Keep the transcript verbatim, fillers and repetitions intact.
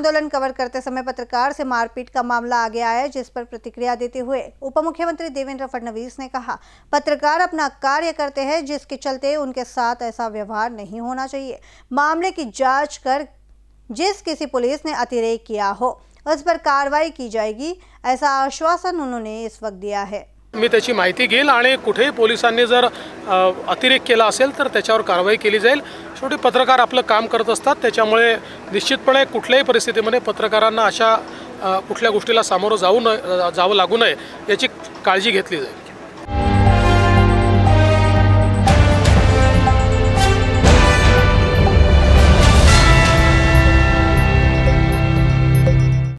आंदोलन कवर करते समय पत्रकार से मारपीट का मामला आगे आया, जिस पर प्रतिक्रिया देते हुए उप मुख्यमंत्री देवेंद्र फडणवीस ने कहा, पत्रकार अपना कार्य करते हैं, जिसके चलते उनके साथ ऐसा व्यवहार नहीं होना चाहिए। मामले की जांच कर जिस किसी पुलिस ने अतिरेक किया हो उस पर कार्रवाई की जाएगी, ऐसा आश्वासन उन्होंने इस वक्त दिया है। मी त्याची माहिती घेईल आणि कुठेही पोलिसांनी जर अतिरेक केला असेल तर त्याच्यावर कारवाई केली जाईल। शेवटी पत्रकार आपलं काम करत असतात, त्याच्यामुळे निश्चितपणे कुठल्याही परिस्थितीमध्ये पत्रकारांना अशा कुठल्या गोष्टीला सामोरं जाऊ न जावं लागू नये याची काळजी घेतली जाईल।